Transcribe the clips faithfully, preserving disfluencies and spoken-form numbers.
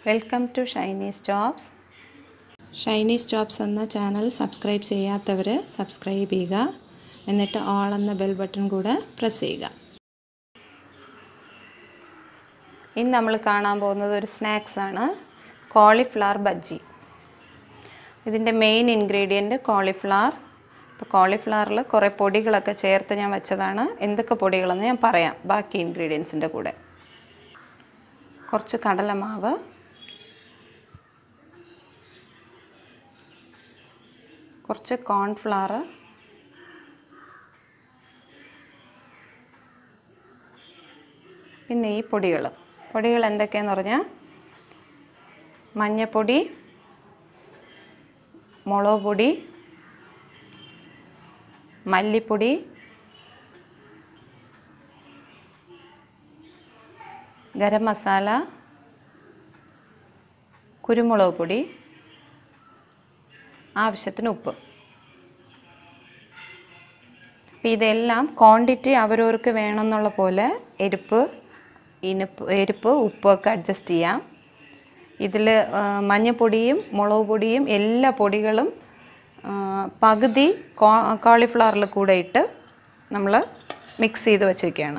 Welcome to Shini's Jobs. Shini's Jobs എന്ന channel subscribe ചെയ്യാത്തവർ subscribe ചെയ്യുക. എന്നിട്ട് ഓൾ എന്ന ബെൽ ബട്ടൺ കൂടെ പ്രസ് ചെയ്യുക. ഇന്ന് നമ്മൾ കാണാൻ പോകുന്നത് ഒരു സ്നാക്സ് ആണ്, കോളിഫ്ലവർ ബജ്ജി. ഇതിൻ്റെ മെയിൻ ഇൻഗ്രീഡിയൻറ്റ് കോളിഫ്ലവർ. ഇപ്പോൾ കോളിഫ്ലവറിൽ കുറേ പൊടികളൊക്കെ ചേർത്ത് ഞാൻ വെച്ചതാണ്. എന്തൊക്കെ പൊടികളെന്ന് ഞാൻ പറയാം ബാക്കി ഇൻഗ്രീഡിയൻസിൻ്റെ കൂടെ. കുറച്ച് കടലമാവ്, കുറച്ച് കോൺഫ്ലവർ, പിന്നെ ഈ പൊടികൾ പൊടികൾ എന്തൊക്കെയാണെന്ന് പറഞ്ഞാൽ മഞ്ഞൾപ്പൊടി, മുളക് പൊടി, മല്ലിപ്പൊടി, ഗരം മസാല, കുരുമുളക് പൊടി, ആവശ്യത്തിന് ഉപ്പ്. അപ്പോൾ ഇതെല്ലാം ക്വാണ്ടിറ്റി അവരവർക്ക് വേണമെന്നുള്ള പോലെ എരിപ്പ് ഇനിപ്പ് എരിപ്പ് ഉപ്പൊക്കെ അഡ്ജസ്റ്റ് ചെയ്യാം. ഇതിൽ മഞ്ഞൾപ്പൊടിയും മുളക് പൊടിയും എല്ലാ പൊടികളും പകുതി കോളിഫ്ലവറിൽ കൂടെ ഇട്ട് നമ്മൾ മിക്സ് ചെയ്ത് വെച്ചേക്കുകയാണ്.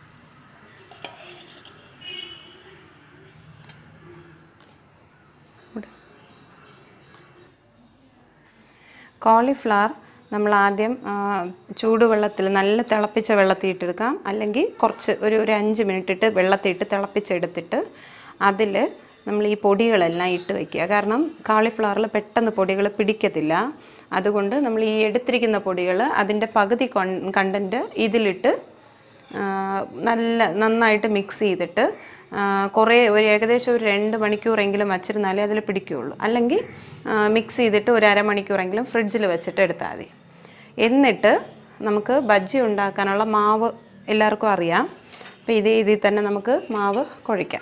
കോളിഫ്ലവർ നമ്മൾ ആദ്യം ചൂടുവെള്ളത്തിൽ നല്ല തിളപ്പിച്ച വെള്ളത്തിൽ ഇട്ടെടുക്കാം, അല്ലെങ്കിൽ കുറച്ച് ഒരു ഒരു അഞ്ച് മിനിറ്റ് ഇട്ട് വെള്ളത്തിട്ട് തിളപ്പിച്ചെടുത്തിട്ട് അതിൽ നമ്മൾ ഈ പൊടികളെല്ലാം ഇട്ട് വയ്ക്കുക. കാരണം കോളിഫ്ലവറിൽ പെട്ടെന്ന് പൊടികൾ പിടിക്കത്തില്ല. അതുകൊണ്ട് നമ്മൾ ഈ എടുത്തിരിക്കുന്ന പൊടികൾ അതിൻ്റെ പകുതി കണ്ടൻറ്റ് ഇതിലിട്ട് നല്ല നന്നായിട്ട് മിക്സ് ചെയ്തിട്ട് കുറേ ഒരു ഏകദേശം ഒരു രണ്ട് മണിക്കൂറെങ്കിലും വച്ചിരുന്നാലേ അതിൽ പിടിക്കുകയുള്ളൂ. അല്ലെങ്കിൽ മിക്സ് ചെയ്തിട്ട് ഒരു അരമണിക്കൂറെങ്കിലും ഫ്രിഡ്ജിൽ വെച്ചിട്ട് എടുത്താൽ മതി. എന്നിട്ട് നമുക്ക് ബജ്ജി ഉണ്ടാക്കാനുള്ള മാവ് എല്ലാവർക്കും അറിയാം. അപ്പോൾ ഇതേ ഇതിൽ തന്നെ നമുക്ക് മാവ് കുഴയ്ക്കാം.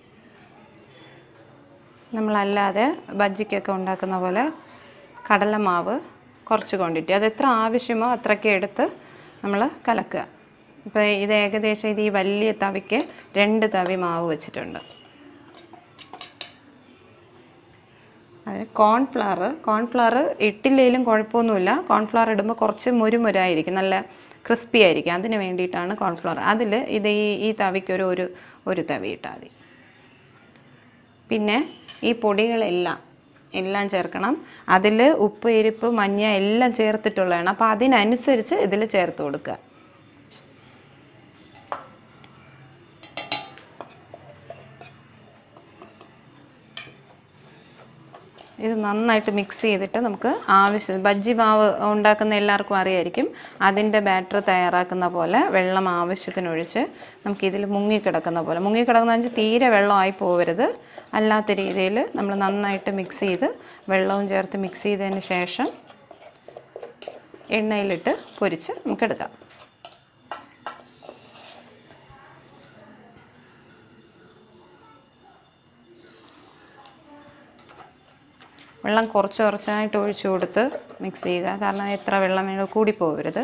നമ്മളല്ലാതെ ബജ്ജിക്കൊക്കെ ഉണ്ടാക്കുന്ന പോലെ കടലമാവ് കുറച്ച് ക്വാണ്ടിറ്റി, അത് എത്ര ആവശ്യമോ അത്രയ്ക്ക് എടുത്ത് നമ്മൾ കലക്കുക. ഇപ്പോൾ ഇത് ഏകദേശം ഇത് ഈ വലിയ തവിക്ക് രണ്ട് തവി മാവ് വെച്ചിട്ടുണ്ട്. അതിന് കോൺഫ്ലവർ കോൺഫ്ലവർ ഇട്ടില്ലെങ്കിലും കുഴപ്പമൊന്നുമില്ല. കോൺഫ്ലവർ ഇടുമ്പോൾ കുറച്ച് മുരുമുരായിരിക്കും, നല്ല ക്രിസ്പി ആയിരിക്കും. അതിന് വേണ്ടിയിട്ടാണ് കോൺഫ്ലവർ. അതിൽ ഇത് ഈ ഈ തവിക്കൊരു ഒരു ഒരു തവി ഇട്ടാൽ മതി. പിന്നെ ഈ പൊടികളെല്ലാം എല്ലാം ചേർക്കണം. അതിൽ ഉപ്പ്, എരിപ്പ്, മഞ്ഞ എല്ലാം ചേർത്തിട്ടുള്ളതാണ്. അപ്പോൾ അതിനനുസരിച്ച് ഇതിൽ ചേർത്ത് കൊടുക്കുക. ഇത് നന്നായിട്ട് മിക്സ് ചെയ്തിട്ട് നമുക്ക് ആവശ്യം ബജ്ജി മാവ് ഉണ്ടാക്കുന്ന എല്ലാവർക്കും അറിയായിരിക്കും. അതിൻ്റെ ബാറ്റർ തയ്യാറാക്കുന്ന പോലെ വെള്ളം ആവശ്യത്തിനൊഴിച്ച് നമുക്കിതിൽ മുങ്ങിക്കിടക്കുന്ന പോലെ മുങ്ങിക്കിടക്കുന്ന വെച്ചാൽ തീരെ വെള്ളമായി പോകരുത്. അല്ലാത്ത രീതിയിൽ നമ്മൾ നന്നായിട്ട് മിക്സ് ചെയ്ത് വെള്ളവും ചേർത്ത് മിക്സ് ചെയ്തതിന് ശേഷം എണ്ണയിലിട്ട് പൊരിച്ച് നമുക്കെടുക്കാം. വെള്ളം കുറച്ച് കുറച്ചായിട്ട് ഒഴിച്ചു കൊടുത്ത് മിക്സ് ചെയ്യുക. കാരണം എത്ര വെള്ളം വേണോ കൂടിപ്പോകരുത്.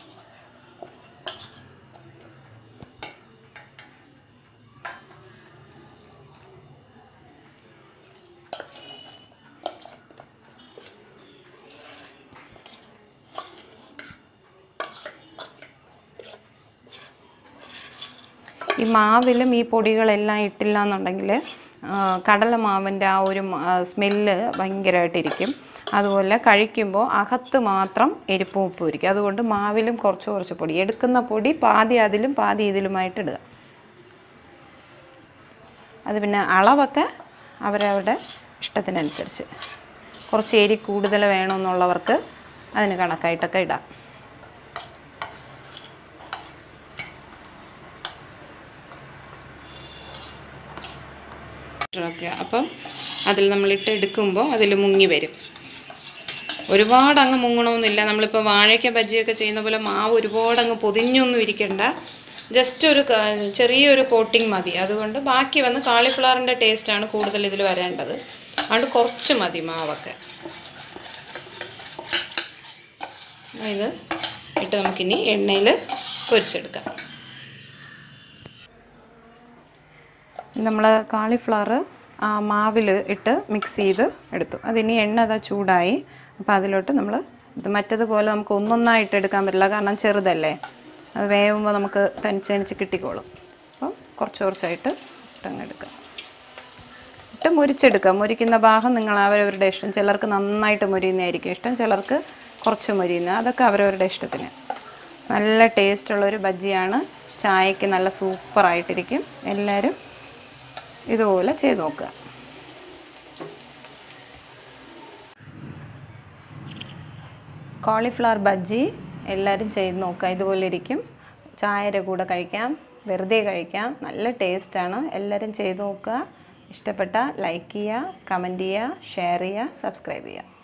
ഈ മാവിലും ഈ പൊടികളെല്ലാം ഇട്ടില്ല എന്നുണ്ടെങ്കിൽ കടലമാവിൻ്റെ ആ ഒരു സ്മെല്ല് ഭയങ്കരമായിട്ടിരിക്കും. അതുപോലെ കഴിക്കുമ്പോൾ അകത്ത് മാത്രം എരിപ്പും ഉപ്പും ഇരിക്കും. അതുകൊണ്ട് മാവിലും കുറച്ച് കുറച്ച് പൊടി എടുക്കുന്ന പൊടി പാതി അതിലും പാതി ഇതിലുമായിട്ട് ഇടുക. അത് പിന്നെ അളവൊക്കെ അവരവരുടെ ഇഷ്ടത്തിനനുസരിച്ച്, കുറച്ച് എരി കൂടുതൽ വേണമെന്നുള്ളവർക്ക് അതിന് കണക്കായിട്ടൊക്കെ ഇടാം. അപ്പം അതിൽ നമ്മളിട്ട് എടുക്കുമ്പോൾ അതിൽ മുങ്ങി വരും. ഒരുപാട് അങ്ങ് മുങ്ങണമെന്നില്ല. നമ്മളിപ്പോൾ വാഴയ്ക്ക ബജ്ജിയൊക്കെ ചെയ്യുന്ന പോലെ മാവ് ഒരുപാട് അങ്ങ് പൊതിഞ്ഞൊന്നും ഇരിക്കണ്ട. ജസ്റ്റ് ഒരു ചെറിയൊരു കോട്ടിങ് മതി. അതുകൊണ്ട് ബാക്കി വന്ന് കാളിഫ്ലവറിൻ്റെ ടേസ്റ്റാണ് കൂടുതൽ ഇതിൽ വരേണ്ടത്. അതുകൊണ്ട് കുറച്ച് മതി മാവൊക്കെ. ഇത് ഇട്ട് നമുക്കിനി എണ്ണയിൽ പൊരിച്ചെടുക്കാം. നമ്മൾ കാളിഫ്ലവർ ആ മാവിൽ ഇട്ട് മിക്സ് ചെയ്ത് എടുത്തു. അതിനി എണ്ണ അതാ ചൂടായി. അപ്പോൾ അതിലോട്ട് നമ്മൾ ഇത് മറ്റതുപോലെ നമുക്ക് ഒന്നൊന്നായിട്ട് എടുക്കാൻ പറ്റില്ല, കാരണം ചെറുതല്ലേ, അത് വേവുമ്പോൾ നമുക്ക് തനിച്ച് തനിച്ച് കിട്ടിക്കോളും. അപ്പം കുറച്ച് കുറച്ചായിട്ട് ഇട്ടങ്ങ് എടുക്കുക. ഇട്ട് മുരിച്ചെടുക്കുക. മുരിക്കുന്ന ഭാഗം നിങ്ങൾ അവരവരുടെ ഇഷ്ടം. ചിലർക്ക് നന്നായിട്ട് മുരിയുന്നതായിരിക്കും ഇഷ്ടം, ചിലർക്ക് കുറച്ച് മുരിയുന്ന, അതൊക്കെ അവരവരുടെ ഇഷ്ടത്തിന്. നല്ല ടേസ്റ്റുള്ളൊരു ബജ്ജിയാണ്. ചായക്ക് നല്ല സൂപ്പറായിട്ടിരിക്കും. എല്ലാവരും ഇതുപോലെ ചെയ്ത് നോക്കുക. കോളിഫ്ലവർ ബജ്ജി എല്ലാവരും ചെയ്ത് നോക്കുക. ഇതുപോലെ ഇരിക്കും. ചായയുടെ കൂടെ കഴിക്കാം, വെറുതെ കഴിക്കാം. നല്ല ടേസ്റ്റാണ്. എല്ലാവരും ചെയ്ത് നോക്കുക. ഇഷ്ടപ്പെട്ടാൽ ലൈക്ക് ചെയ്യുക, കമൻറ്റ് ചെയ്യുക, ഷെയർ ചെയ്യുക, സബ്സ്ക്രൈബ് ചെയ്യുക.